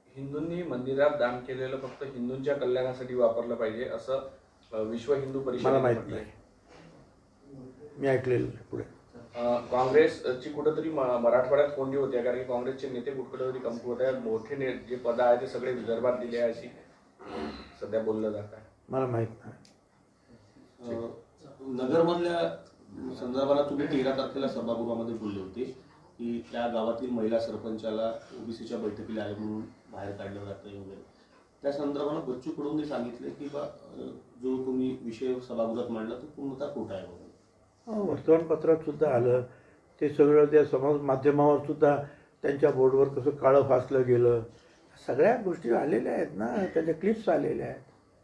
हिंदूंनी मंदिरात दान केलेलं फक्त हिंदूंच्या कल्याणासाठी वापरलं पाहिजे असं विश्व हिंदू परिषदेने म्हटलंय. मी ऐकलेलं पुढे. काँग्रेसची कुठेतरी मराठवाड्यात कोंडी होत्या, कारण की काँग्रेसचे नेते कुठेतरी कमकुवत आहेत. मोठे जे पद आहेत ते सगळे विदर्भात दिले आहे अशी सध्या बोललं जात आहे. मला माहित नाही. नगरमधल्या संदर्भाला तुम्ही 13 तारखेला सभागृहामध्ये बोलले होते की त्या गावातील महिला सरपंचाला ओबीसीच्या बैठकीला आले म्हणून बाहेर काढलं जातं वगैरे. त्या संदर्भाला बच्चू कडूंनी सांगितले की जो तुम्ही विषय सभागृहात मांडला तो पूर्णतः खोटा आहे वगैरे. वर्तमानपत्रात सुद्धा आलं ते सगळं. त्या समाज माध्यमावर सुद्धा त्यांच्या बोर्डवर कसं काळं फासलं गेलं, सगळ्या गोष्टी आलेल्या आहेत ना, त्याच्या क्लिप्स आलेल्या आहेत.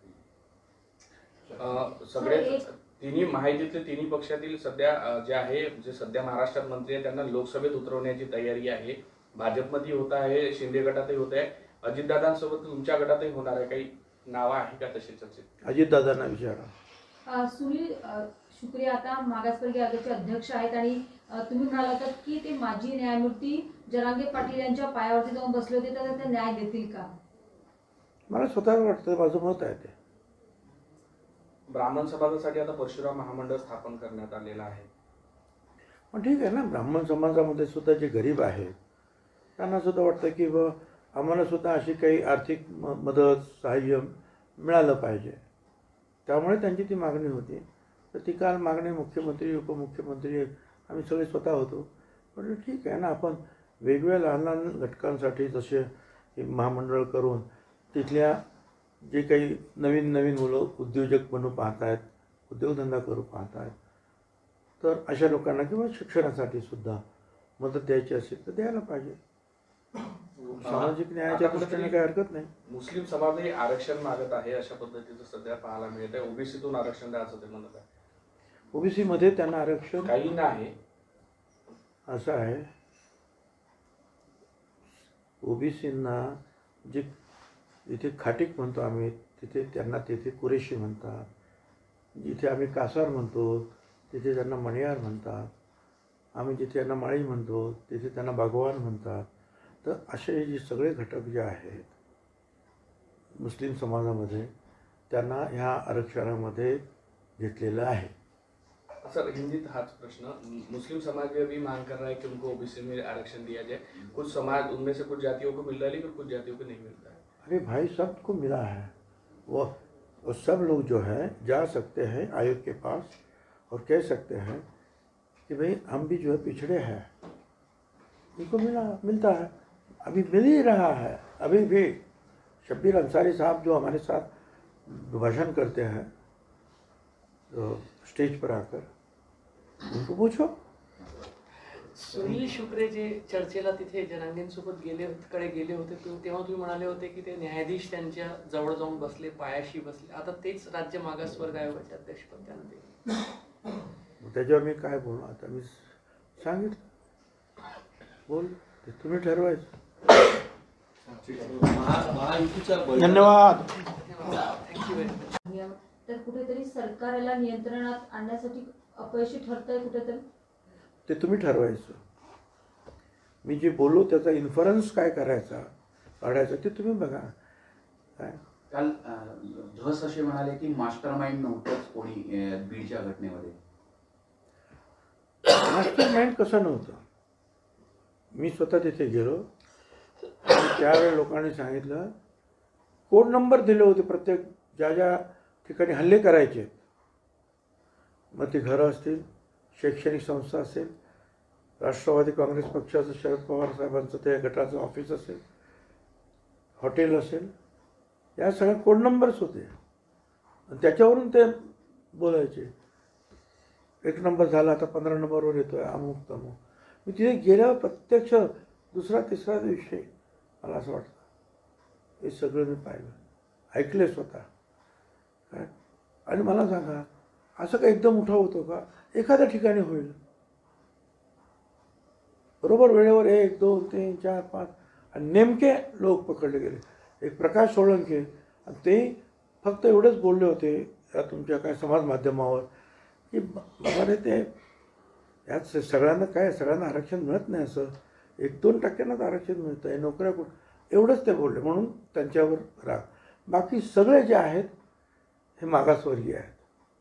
सगळे तिन्ही माहितीतले तिन्ही पक्षातील सध्या जे सध्या महाराष्ट्रात मंत्री आहेत त्यांना लोकसभेत उतरवण्याची तयारी आहे. भाजपमध्ये होत आहे, शिंदे गटातही होत आहे, अजितदादांसोबत तुमच्या गटातही होणार आहे. काही नावं आहे का तशी चर्चेत? अजितदादांना विचारा. सुनील शुक्रे आता मागासवर्गीय आयोगाचे अध्यक्ष आहेत आणि तुम्ही म्हणालात की ते माजी न्यायमूर्ती जरांगे पाटील यांच्या पायावरती जाऊन बसले होते, तर ते न्याय देतील का? मला स्वतःला वाटतं, माझं मत आहे ते. ब्राह्मण समाजासाठी आता परशुराम महामंडळ स्थापन करण्यात आलेलं आहे. पण ठीक आहे ना, ब्राह्मण समाजामध्ये सुद्धा जे गरीब आहेत त्यांना सुद्धा वाटतं की आम्हाला सुद्धा अशी काही आर्थिक मदत सहाय्य मिळालं पाहिजे. त्यामुळे त्यांची ती मागणी होती. तर ती काल मागणी मुख्यमंत्री उपमुख्यमंत्री आम्ही सगळे स्वतः होतो. पण ठीक आहे ना, आपण वेगवेगळ्या लहान लहान घटकांसाठी जसे महामंडळ करून तिथल्या जे काही नवीन नवीन मुलं उद्योजक बनू पाहत आहेत, उद्योगधंदा करू पाहत आहेत, तर अशा लोकांना किंवा शिक्षणासाठी सुद्धा मदत द्यायची असेल तर द्यायला पाहिजे. सामाजिक न्यायाच्या दृष्टीने काही हरकत नाही. मुस्लिम समाजही आरक्षण मागत आहे अशा पद्धतीचं सध्या पाहायला मिळत आहे. ओबीसीतून आरक्षण द्यायचं ते म्हणत आहे. ओबीसी मध्ये त्यांना आरक्षण काही नाही. असं आहे, ओबीसींना जे जिथे खाटीक म्हणतो आम्ही तिथे त्यांना तिथे कुरेशी म्हणतात, जिथे आम्ही कासार म्हणतो तिथे त्यांना मणियार म्हणतात, आम्ही जिथे त्यांना माळी म्हणतो तिथे त्यांना भगवान म्हणतात. तर असे जे सगळे घटक जे आहेत मुस्लिम समाजामध्ये त्यांना ह्या आरक्षणामध्ये घेतलेलं आहे. सर हिंदीत हाच प्रश्न, मुस्लिम समाज भी मांग कर रहा है कि उनको ओबीसी में आरक्षण दिया जाए. कुछ समाज उनमें से कुछ जातियों को मिल रहा है लेकिन कुछ जातियों को नहीं मिल रहा है. अरे भाई सबको मिला है. वो सब लोग जो है जा सकते हैं आयोग के पास और कह सकते हैं कि भाई हम भी जो है पिछड़े हैं, इनको मिलता है, अभी मिल ही रहा है. अभी भी शब्बीर अंसारी साहब जो हमारे साथ भाषण करते हैं तो स्टेज पर आकर उनको पूछो. सुनील शुक्रे जे चर्चेला तिथे जरांगेंसोबत गेले होते तेव्हा तुम्ही म्हणाले होते की ते न्यायाधीश त्यांच्या जवळ जाऊन बसले, पायाशी बसले. आता तेच राज्य मागासवर्ग आयोगाचे अध्यक्षपद त्यांना दिले. त्याच्यावर मी काय बोलणार? आता मी सांगितलं, बोल ते तुम्ही ठरवायचं. धन्यवाद. Thank you very much. तर कुठेतरी सरकारला नियंत्रणात आणण्यासाठी अपयशी ठरतंय कुठेतरी, ते तुम्ही ठरवायचं. मी जे बोललो त्याचा इन्फरन्स काय करायचा काढायचा ते तुम्ही बघा. काय काल धस असे म्हणाले की मास्टर माइंड नव्हतंच कोणी बीडच्या घटनेमध्ये. मास्टर माइंड कसं नव्हतं? मी स्वतः तिथे गेलो आणि त्यावेळी लोकांनी सांगितलं, कोड नंबर दिले होते प्रत्येक ज्या ज्या ठिकाणी हल्ले करायचे. मग ते घरं असतील, शैक्षणिक संस्था असेल, राष्ट्रवादी काँग्रेस पक्षाचं शरद पवार साहेबांचं ते गटाचं ऑफिस असेल, हॉटेल असेल, या सगळ्या कोड नंबर्स होते आणि त्याच्यावरून ते बोलायचे. 1 नंबर झाला आता 15 नंबरवर येतो आहे अमुक तमुक. मी तिथे गेल्यावर प्रत्यक्ष दुसरा तिसरा दिवशी मला असं वाटतं हे सगळं मी पाहिलं, ऐकले स्वतः. काय आणि मला सांगा, असं का एकदम उठाव होतो का? एखाद्या ठिकाणी होईल, बरोबर वेळेवर 1 2 3 4 5 आणि नेमके लोक पकडले गेले. एक प्रकाश सोळंके आणि ते फक्त एवढंच बोलले होते या तुमच्या काय समाज माध्यमावर की बाबा रे ते यात सगळ्यांना आरक्षण मिळत नाही. असं 1-2% आरक्षण मिळतं आहे. नोकऱ्या एवढंच ते बोलले, म्हणून त्यांच्यावर राग. बाकी सगळे जे आहेत हे मागासवर्गीय आहेत.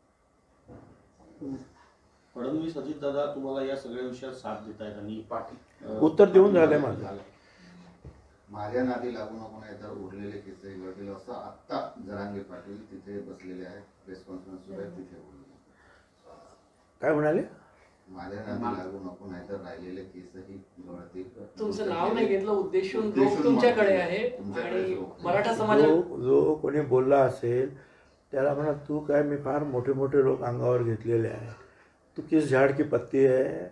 फडणवीस अजितदादा तुम्हाला या सगळ्या विषयात साथ देत आहेत आणि उत्तर देऊन झालंय माझं. माझ्या नादी लागू नको नाही तर उरलेले किस्से घडतील असं आत्ता जरांगे पाटील तिथे बसलेले आहेत, प्रेस कॉन्फरन्स सुद्धा तिथे बोलले. काय म्हणाले? माझ्या नादी लागू नको नाही तर राहिलेले केसही घडतील. तुमचं नाव नाही घेतलं, उद्देशून रोख तुमच्याकडे आहे आणि मराठा समाज जो कोणी बोलला असेल त्याला म्हणा, तू काय, मी फार मोठे मोठे लोक अंगावर घेतलेले आहे, तू किस झाड की पत्ती आहे.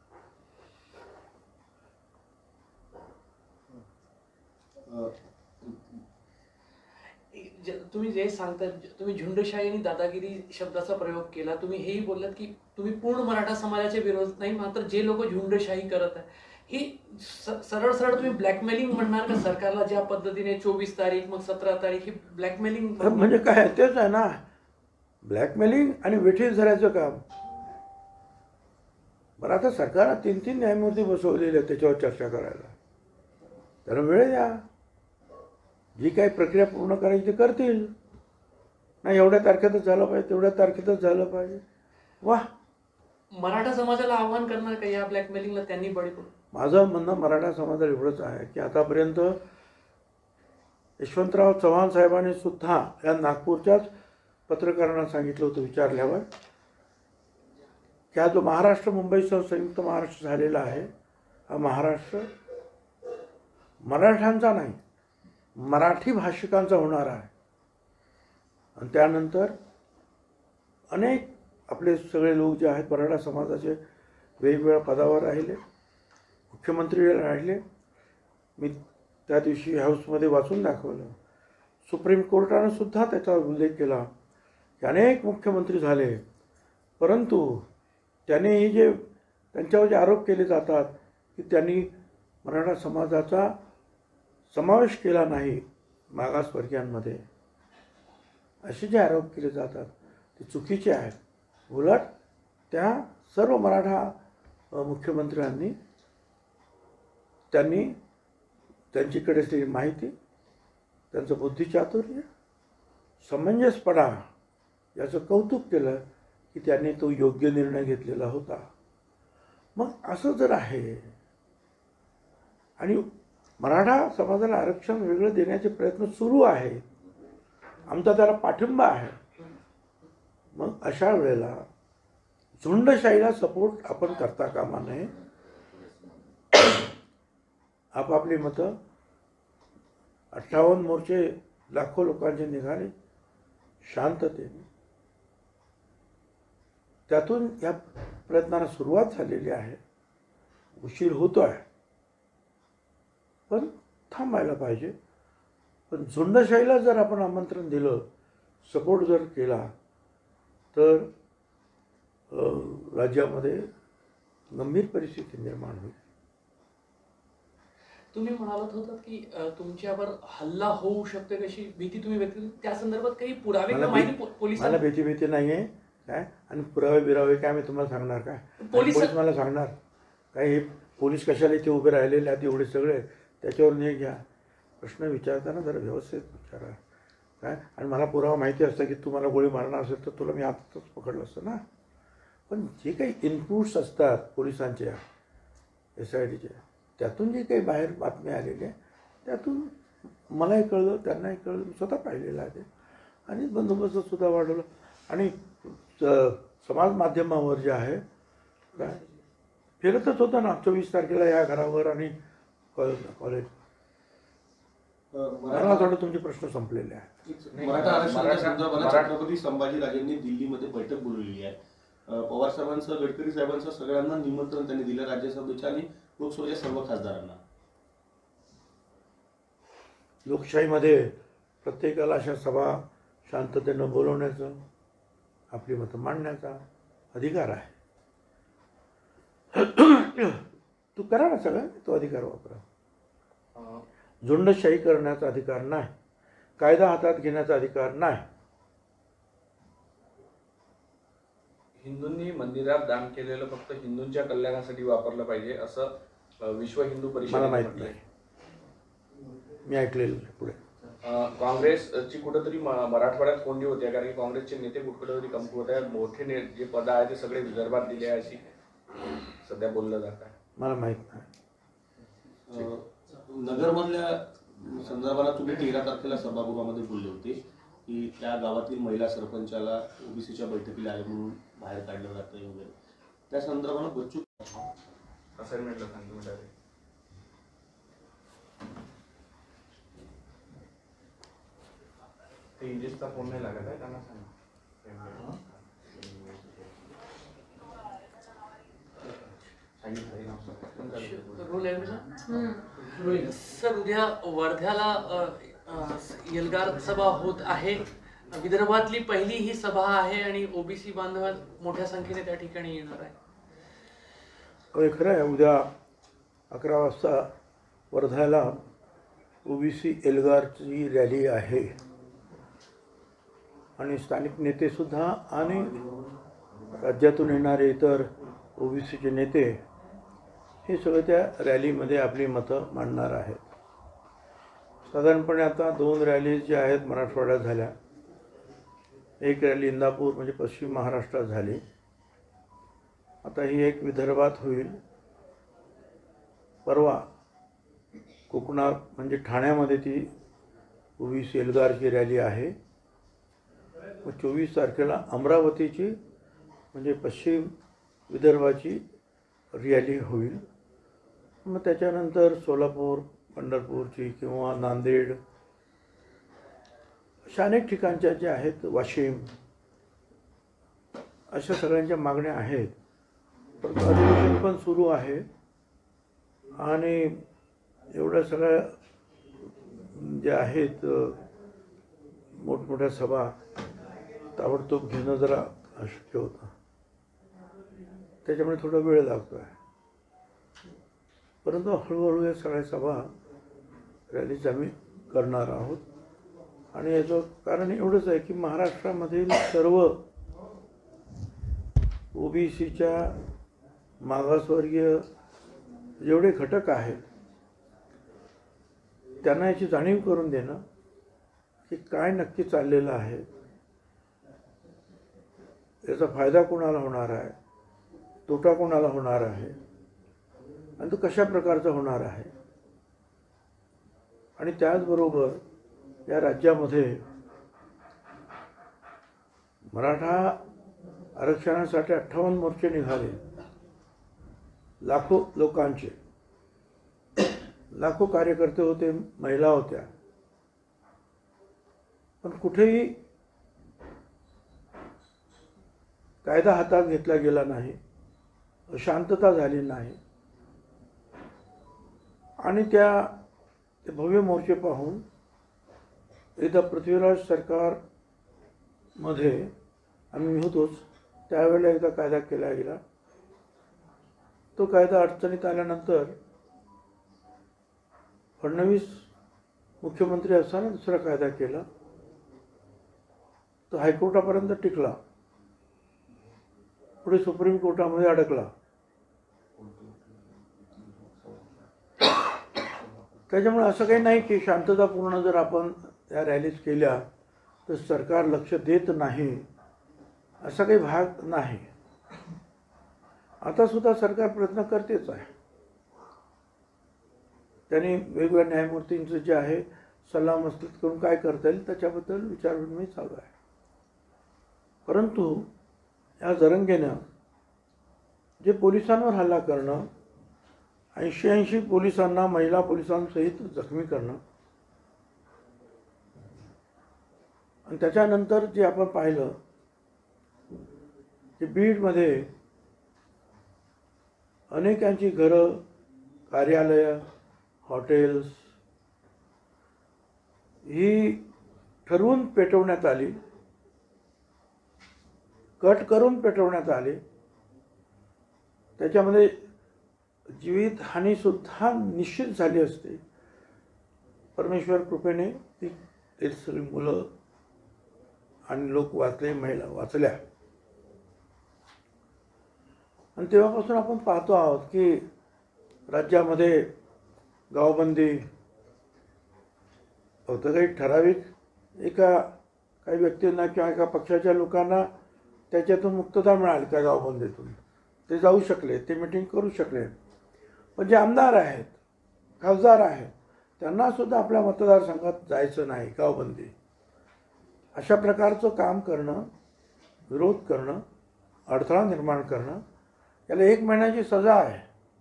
तुम्ही जे सांगता, तुम्ही झुंडशाही आणि दादागिरी शब्दाचा प्रयोग केला. तुम्ही हेही बोललात की तुम्ही पूर्ण मराठा समाजाच्या विरोध नाही, मात्र जे लोक झुंडशाही करत आहे ही सरळ सरळ तुम्ही ब्लॅकमेलिंग म्हणणार का सरकारला? ज्या पद्धतीने 24 तारीख मग 17 तारीख ही ब्लॅकमेलिंग म्हणजे काय, तेच आहे ना, ब्लॅकमेलिंग आणि वेठीस धरायचं काम. बरं, आता सरकारला 3-3 न्यायमूर्ती बसवलेले आहेत त्याच्यावर चर्चा करायला. त्याला वेळ द्या, जी काही प्रक्रिया पूर्ण करायची ते करतील. नाही एवढ्या तारखेतच झालं पाहिजे, तेवढ्या तारखेतच झालं पाहिजे. वा, मराठा समाजाला आव्हान करणार का या ब्लॅकमेलिंगला त्यांनी बळी पडून? माझं म्हणणं मराठा समाजाला एवढंच आहे की आतापर्यंत यशवंतराव चव्हाण साहेबांनी सुद्धा या नागपूरच्याच पत्रकारांना सांगितलं होतं विचारल्यावर की हा जो महाराष्ट्र मुंबईसह संयुक्त महाराष्ट्र झालेला आहे, हा महाराष्ट्र मराठ्यांचा नाही, मराठी भाषिकांचा होणार आहे. आणि त्यानंतर अनेक आपले सगळे लोक जे आहेत मराठा समाजाचे वेगवेगळ्या पदावर राहिले, मुख्यमंत्री राहिले. मी त्या दिवशी हाऊसमध्ये वाचून दाखवलं, सुप्रीम कोर्टानं सुद्धा त्याचा उल्लेख केला की अनेक मुख्यमंत्री झाले, परंतु त्याने हे जे त्यांच्यावर जे आरोप केले जातात की त्यांनी मराठा समाजाचा समावेश केला नाही मागासवर्गीयांमध्ये, असे जे आरोप केले जातात ते चुकीचे आहेत. उलट त्या सर्व मराठा मुख्यमंत्र्यांनी त्यांच्याकडे असलेली माहिती, त्यांचं बुद्धिचातुर्य, समंजसपणा याचं कौतुक केलं की त्यांनी तो योग्य निर्णय घेतलेला होता. मग असं जर आहे आणि मराठा समाजाला आरक्षण वेगळं देण्याचे प्रयत्न सुरू आहेत, आमचा त्याला पाठिंबा आहे, मग अशा वेळेला झुंडशाहीला सपोर्ट आपण करता कामा नये. आपापली मतं 58 मोर्चे लाखो लोकांचे निघाले शांततेने, त्यातून या प्रयत्नाला सुरुवात झालेली आहे. उशीर होतो आहे पण थांबायला पाहिजे. पण झुंडशाहीला जर आपण आमंत्रण दिलं, सपोर्ट जर केला तर राज्यामध्ये गंभीर परिस्थिती निर्माण होईल. तुम्ही म्हणालात होतात की तुमच्यावर हल्ला होऊ शकते कशी भीती तुम्ही व्यक्त केली, त्या संदर्भात काही पुरावे किंवा माहिती मला पोलिसांना? भीती नाही आहे काय, आणि पुरावे बिरावे काय मी तुम्हाला सांगणार काय? पोलीस मला सांगणार काय? हे पोलीस कशाला इथे उभे राहिलेले आहेत एवढे सगळे, त्याच्यावर नाही घ्या. प्रश्न विचारताना जरा व्यवस्थित विचारा काय. आणि मला पुरावा माहिती असतं की तू मला गोळी मारणार असेल तर तुला मी आताच पकडलं असतं ना. पण जे काही इनपुट्स असतात पोलिसांच्या, SIDच्या, त्यातून जे काही बाहेर बातम्या आलेल्या त्यातून मलाही कळलं, त्यांनाही कळलं, मी स्वतः पाहिलेलं आहे. आणि बंदोबस्तसुद्धा वाढवलं. आणि समाज माध्यमावर जे आहे काय फिरतच होतं ना 24 तारखेला या घरावर आणि कॉलेज. मला वाटतं तुमचे प्रश्न संपलेले आहेत. मराठा आरक्षणाच्या संदर्भात छत्रपती संभाजीराजेंनी दिल्लीमध्ये बैठक बोलवलेली आहे. पवार साहेबांसह गडकरी साहेबांसह सगळ्यांना निमंत्रण त्यांनी दिलं, राज्यसभेच्या आणि लोकसभेच्या सर्व खासदारांना. लोकशाहीमध्ये प्रत्येकाला अशा सभा शांततेनं बोलवण्याचं, आपली मतं मांडण्याचा अधिकार आहे. तू करा ना सगळं, तो अधिकार वापरा. झुंडशाही करण्याचा अधिकार नाही, कायदा हातात घेण्याचा अधिकार नाही. हिंदूंनी मंदिरात दान केलेलं फक्त हिंदूंच्या कल्याणासाठी वापरलं पाहिजे असं विश्व हिंदू मला परिषदेने माहित म्हटलंय. नाही. मी ऐकलेलं आहे पुढे. काँग्रेसची कुठंतरी मराठवाड्यात कोंडी होते, कारण की काँग्रेसचे नेते कुठेतरी कमकुवत आहेत. मोठे जे पद आहेत ते सगळे विदर्भात दिले आहे अशी सध्या बोललं जात आहे. मला माहीत नाही. नगरमधल्या संदर्भात तुम्ही 13 तारखेला सभागृहामध्ये बोलले होते की त्या गावातील महिला सरपंचाला ओबीसीच्या बैठकीला आले म्हणून बाहेर काढलं जातंय वगैरे. त्या संदर्भात बच्चू असाइनमेंटला सांगतो डायरेक्ट. ते इंजिसचा फोन नाही लागत आहे, त्यांना सांग. सर, उद्या वर्ध्याला एल्गार सभा होत आहे. विदर्भातली पहिली ही सभा आहे आणि ओबीसी बांधव मोठ्या संख्येने त्या ठिकाणी येणार आहे. होय, खरं आहे. उद्या 11 वाजता वर्ध्याला ओबीसी एल्गारची रॅली आहे आणि स्थानिक नेतेसुद्धा आणि राज्यातून येणारे इतर ओबीसीचे नेते हे सगळे त्या रॅलीमध्ये आपली मतं मांडणार आहेत. साधारणपणे आता 2 रॅलीज ज्या आहेत मराठवाड्यात झाल्या. एक रॅली इंदापूर म्हणजे पश्चिम महाराष्ट्रात झाली. आता ही एक विदर्भात होईल. परवा कोकणात म्हणजे ठाण्यामध्ये ती ओबीसी एल्गारची रॅली आहे. मग 24 तारखेला अमरावतीची म्हणजे पश्चिम विदर्भाची रॅली होईल. मग त्याच्यानंतर सोलापूर, पंढरपूरची किंवा नांदेड अशा अनेक ठिकाणच्या ज्या आहेत, वाशिम, अशा सगळ्यांच्या मागण्या आहेत. पण अधिवेशन पण सुरू आहे आणि एवढ्या सगळ्या ज्या आहेत मोठमोठ्या सभा ताबडतोब घेणं जरा अशक्य होतं. त्याच्यामुळे थोडा वेळ लागतो आहे. परंतु हळूहळू या सगळ्या सभा रॅलीज आम्ही करणार आहोत. आणि याचं कारण एवढंच आहे की महाराष्ट्रामधील सर्व ओबीसीच्या मागासवर्गीय जेवढे घटक आहेत त्यांना याची जाणीव करून देणं की काय नक्की चाललेलं आहे, याचा फायदा कोणाला होणार आहे, तोटा कोणाला होणार आहे आणि तो कशा प्रकारचा होणार आहे. आणि त्याचबरोबर या राज्यामध्ये मराठा आरक्षणासाठी 58 मोर्चे निघाले. लाखो लोकांचे, लाखो कार्यकर्ते होते, महिला होत्या. पण कुठेही कायदा हातात घेतला गेला नाही, शांतता झाली नाही. आणि ते भव्य मोर्चे पाहून एकदा पृथ्वीराज सरकारमध्ये आम्ही होतोच, त्यावेळेला एकदा कायदा केला गेला. तो कायदा अडचणीत आल्यानंतर फडणवीस मुख्यमंत्री असताना दुसरा कायदा केला. तो हायकोर्टापर्यंत टिकला, पुढे सुप्रीम कोर्टामध्ये अडकला. त्याच्यामुळे असं काही नाही की शांततापूर्ण जर आपण त्या रॅलीज केल्या तर सरकार लक्ष देत नाही, असा काही भाग नाही. आता सुद्धा सरकार प्रयत्न करतेच आहे. त्यांनी वेगवेगळ्या न्यायमूर्तींचं जे आहे सल्लामसलत करून काय करता येईल त्याच्याबद्दल विचारविनिमय चालू आहे. परंतु या जरंगेनं जे पोलिसांवर हल्ला करणं, 80 पोलिसांना, महिला पोलिसांसहित जखमी करणं आणि त्याच्यानंतर जे आपण पाहिलं की बीडमध्ये अनेकांची घरं, कार्यालयं, हॉटेल्स ही ठरवून पेटवण्यात आली, कट करून पेटवण्यात आली. त्याच्यामध्ये जीवितहानीसुद्धा निश्चित झाली असते. परमेश्वर कृपेने ती सगळी मुलं आणि लोक वाचले, महिला वाचल्या. आणि तेव्हापासून आपण पाहतो आहोत की राज्यामध्ये गावबंदी, होतं काही ठराविक काही व्यक्तींना किंवा एका पक्षाच्या लोकांना त्याच्यातून मुक्तता मिळाली त्या गावबंदीतून, ते जाऊ शकले, ते मिटिंग करू शकले. पण जे आमदार आहेत, खासदार आहेत, त्यांनासुद्धा आपल्या मतदारसंघात जायचं नाही, गावबंदी. अशा प्रकारचं काम करणं, विरोध करणं, अडथळा निर्माण करणं, याला 1 महिन्याची सजा आहे.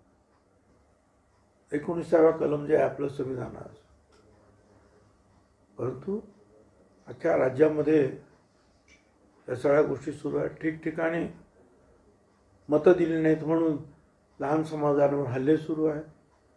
19व्या कलम जे आहे आपलं संविधानात. परंतु अख्ख्या राज्यामध्ये या सगळ्या गोष्टी सुरू आहेत. ठिकठिकाणी मतं दिली नाहीत म्हणून लहान समाजांवर हल्ले सुरू आहेत.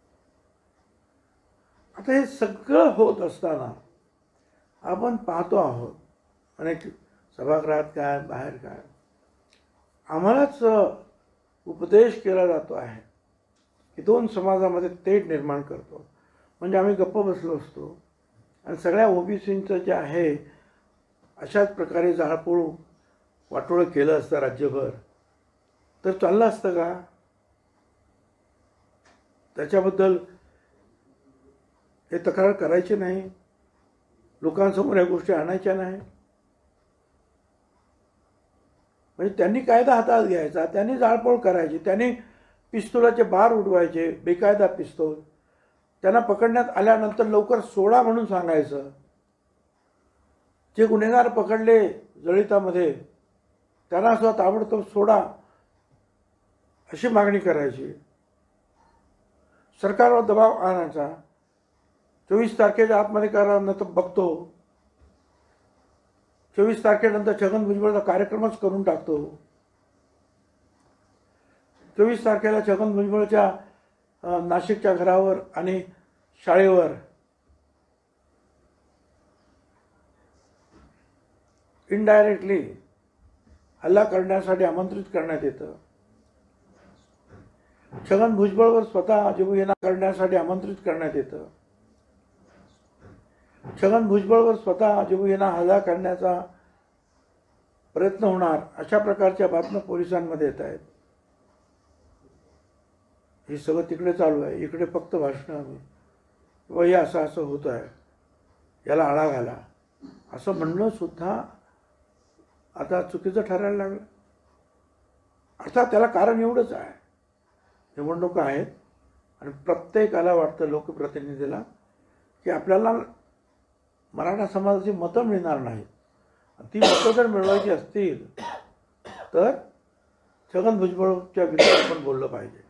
आता हे सगळं होत असताना आपण पाहतो आहोत अनेक सभागृहात काय, बाहेर काय, आम्हालाच उपदेश केला जातो आहे की 2 समाजामध्ये तेढ निर्माण करतो. म्हणजे आम्ही गप्प बसलो असतो आणि सगळ्या ओबीसींचं जे आहे अशाच प्रकारे जाळपोळ वाटोळं केलं असतं राज्यभर, तर चाललं असतं का? त्याच्याबद्दल हे तक्रार करायची नाही, लोकांसमोर या गोष्टी आणायच्या नाही. म्हणजे त्यांनी कायदा हातात घ्यायचा, त्यांनी जाळपोळ करायची, त्यांनी पिस्तुलाचे बार उडवायचे, बेकायदा पिस्तूल. त्यांना पकडण्यात आल्यानंतर लवकर सोडा म्हणून सांगायचं. जे गुन्हेगार पकडले जळितामध्ये त्यांना सुद्धा ताबडतोब सोडा अशी मागणी करायची. सरकारवर दबाव आणायचा. 24 तारखेच्या आतमध्ये करा, तर बघतो. 24 तारखेनंतर छगन भुजबळचा कार्यक्रमच करून टाकतो. 24 तारखेला छगन भुजबळच्या नाशिकच्या घरावर आणि शाळेवर इनडायरेक्टली हल्ला करण्यासाठी आमंत्रित करण्यात येतं. छगन भुजबळवर स्वतः जीवघेणा करण्यासाठी आमंत्रित करण्यात येतं. छगन भुजबळवर स्वतः जीवघेणा हल्ला करण्याचा प्रयत्न होणार अशा प्रकारच्या बातम्या पोलिसांमध्ये येत आहेत. हे सगळं तिकडे चालू आहे. इकडे फक्त भाषणं किंवा हे असं असं होत आहे, याला आळा घाला असं म्हणणं सुद्धा आता चुकीचं ठरायला लागलं. अर्थात त्याला कारण एवढंच आहे, निवडणुका आहेत आणि प्रत्येकाला वाटतं लोकप्रतिनिधीला की आपल्याला मराठा समाजाची मतं मिळणार नाहीत. ती मतं जर मिळवायची असतील तर छगन भुजबळच्या विरोधात आपण बोललं पाहिजे.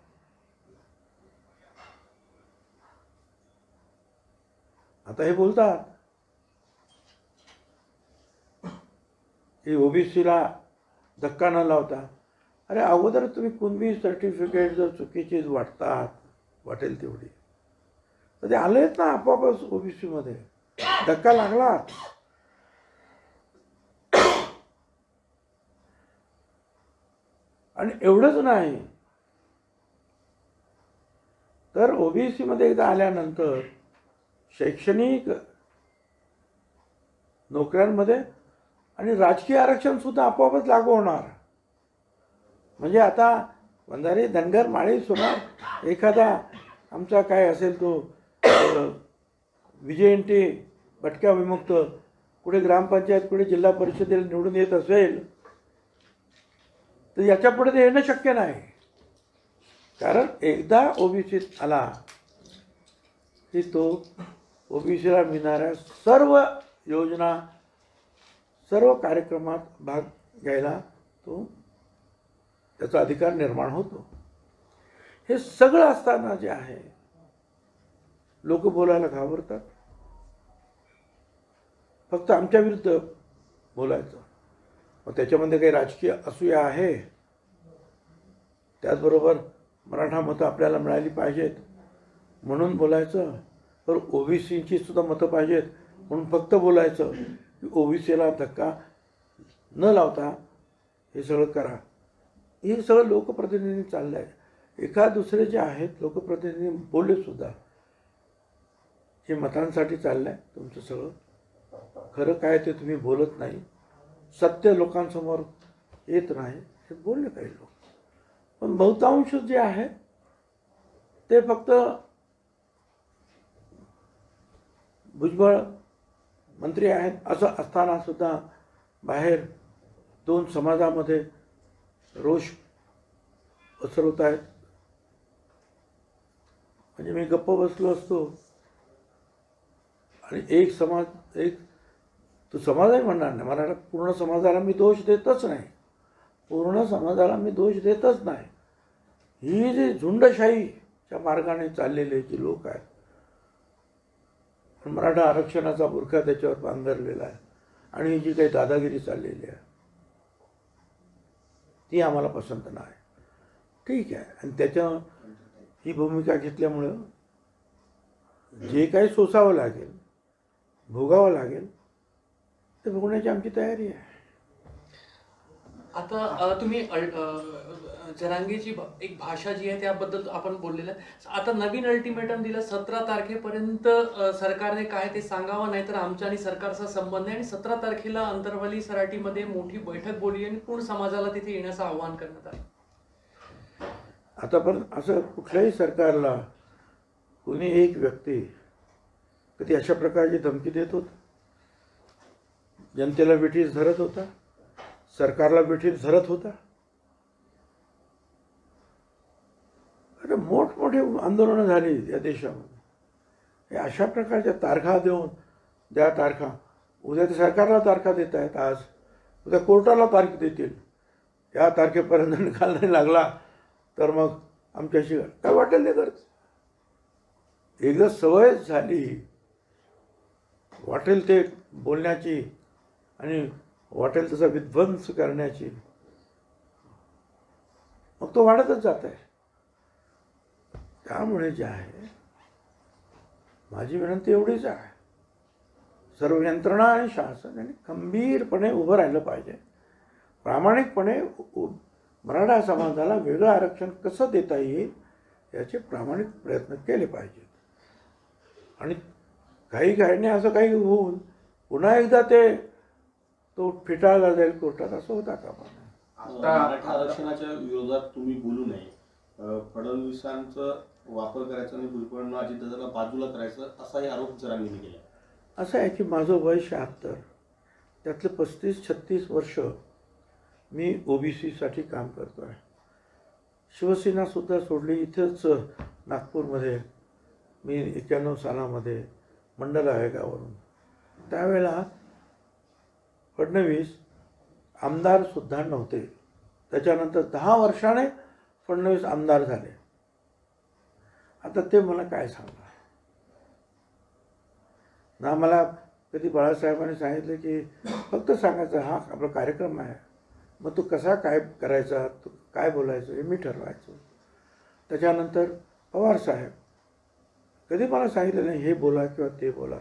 आता हे बोलतात की ओबीसीला धक्का न लावता, अरे अगोदर तुम्ही कुणबी सर्टिफिकेट जर चुकीची वाटेल तेवढी, तर ते आलेच ना आपोआपच ओबीसीमध्ये. धक्का लागला. आणि एवढंच नाही तर ओबीसीमध्ये एकदा आल्यानंतर शैक्षणिक नोकऱ्यांमध्ये आणि राजकीय आरक्षण सुद्धा आपोआपच लागू होणार. म्हणजे आता वंजारी, धनगर, माळी, सोनार एखादा आमचा काय असेल तो विजयंती भटक्या विमुक्त कुठे ग्रामपंचायत, कुठे जिल्हा परिषदेला निवडून येत असेल तर याच्या पुढे ते येणं शक्य नाही. कारण एकदा ओबीसीत आला की तो ओबीसीला मिळणाऱ्या सर्व योजना, सर्व कार्यक्रमात भाग घ्यायला तो त्याचा अधिकार निर्माण होतो. हे सगळं असताना जे आहे लोक बोलायला घाबरतात. फक्त आमच्या विरुद्ध बोलायचं. मग त्याच्यामध्ये काही राजकीय असूया आहे. त्याचबरोबर मराठा मतं आपल्याला मिळाली पाहिजेत म्हणून बोलायचं, तर ओबीसीची सुद्धा मतं पाहिजेत म्हणून फक्त बोलायचं की ओबीसीला धक्का न लावता हे सगळं करा. हे सगळं लोकप्रतिनिधी चाललं आहे. एखाद दुसरे जे आहेत लोकप्रतिनिधी बोलले सुद्धा हे मतांसाठी चाललं आहे. तुमचं सगळं खरं काय ते तुम्ही बोलत नाही, सत्य लोकांसमोर येत नाही, हे बोलले काही लोक. पण बहुतांश जे आहे ते फक्त भुजबळ मंत्री आहेत असं असताना सुद्धा बाहेर दोन समाजामध्ये रोष पसरवत आहेत. म्हणजे मी गप्प बसलो असतो आणि एक समाज एक तो समाजही म्हणणार नाही. मला पूर्ण समाजाला मी दोष देतच नाही. पूर्ण समाजाला मी दोष देतच नाही. ही जी झुंडशाहीच्या मार्गाने चाललेले जे लोक आहेत, मराठा आरक्षणाचा बुरखा त्याच्यावर पांघरलेला आहे आणि ही जी काही दादागिरी चाललेली आहे ती आम्हाला पसंत नाही. ठीक आहे. आणि त्याच्या ही भूमिका घेतल्यामुळं जे काही सोसावं लागेल, भोगावं लागेल, ते भोगण्याची आमची तयारी आहे. आता तुम्ही जरांगेची एक भाषा जी आहे त्याबद्दल आपण बोललेलं आहे. आता नवीन अल्टिमेटम दिलं 17 तारखेपर्यंत सरकारने काय ते सांगावं, नाहीतर आमच्या आणि सरकारचा संबंध आहे. आणि 17 तारखेला अंतरवली सराटीमध्ये मोठी बैठक बोलली आणि पूर्ण समाजाला तिथे येण्याचं आवाहन करण्यात आलं. आता पण असं कुठल्याही सरकारला कोणी एक व्यक्ती कधी अशा प्रकारची धमकी देत होता? जनतेला विठीस धरत होता? सरकारला विठीस धरत होता? अरे मोठमोठी आंदोलनं झाली या देशामध्ये. हे अशा प्रकारच्या तारखा देऊन द्या तारखा. उद्या ते सरकारला तारखा देत आहेत, आज उद्या कोर्टाला तारीख देतील. या तारखेपर्यंत निकाल नाही लागला तर मग आमच्याशी काय वाटेल ते करत. एकदा सवय झाली वाटेल ते बोलण्याची आणि वाटेल तसा विध्वंस करण्याची, मग तो वाढतच जात आहे. त्यामुळे जे आहे माझी विनंती एवढीच आहे, सर्व यंत्रणा आणि शासन यांनी खंबीरपणे उभं राहिलं पाहिजे. प्रामाणिकपणे मराठा समाजाला वेगळं आरक्षण कसं देता येईल याचे प्रामाणिक प्रयत्न केले पाहिजेत. आणि घाईघाईने असं काही होऊन पुन्हा एकदा तो फिटाळला जाईल कोर्टात, असं होता कामा नये. मराठा आरक्षणाच्या विरोधात तुम्ही बोलू नये, फडणवीसांचा वापर करायचा आणि भुजबळांना अजितदादांना बाजूला करायचं असाही आरोप जरांगेंनी केला. असं आहे की माझं वय 76, त्यातले 35-36 वर्ष मी OBCसाठी काम करतो आहे. शिवसेनासुद्धा सोडली. इथंच नागपूरमध्ये मी 91 सालामध्ये मंडल आयोगावरून, त्यावेळेला फडणवीस आमदारसुद्धा नव्हते. त्याच्यानंतर 10 वर्षाने फडणवीस आमदार झाले. आता ते मला काय सांगणार ना. मला कधी बाळासाहेबांनी सांगितलं की फक्त सांगायचं हा आपला कार्यक्रम आहे, मग तो कसा काय करायचा, तो काय बोलायचं हे मी ठरवायचो. त्याच्यानंतर पवारसाहेब कधी मला सांगितलं नाही हे बोला किंवा ते बोला.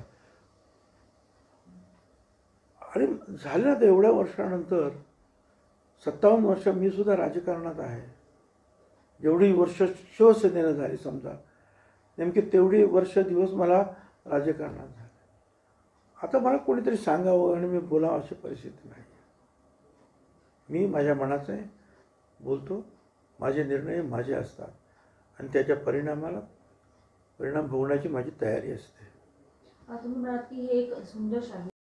आणि झालं ना, तर एवढ्या वर्षानंतर 57 वर्ष मी सुद्धा राजकारणात आहे. जेवढी वर्ष शिवसेनेनं झाली समजा, नेमकी तेवढी वर्ष दिवस मला राजकारणात झाले. आता मला कोणीतरी सांगावं आणि मी बोलावं अशी परिस्थिती नाही. मी माझ्या मनाचं आहे बोलतो. माझे निर्णय माझे असतात आणि त्याच्या परिणाम भोगण्याची माझी तयारी असते. तुम्ही म्हणालात की हे एक झुंडश आहे.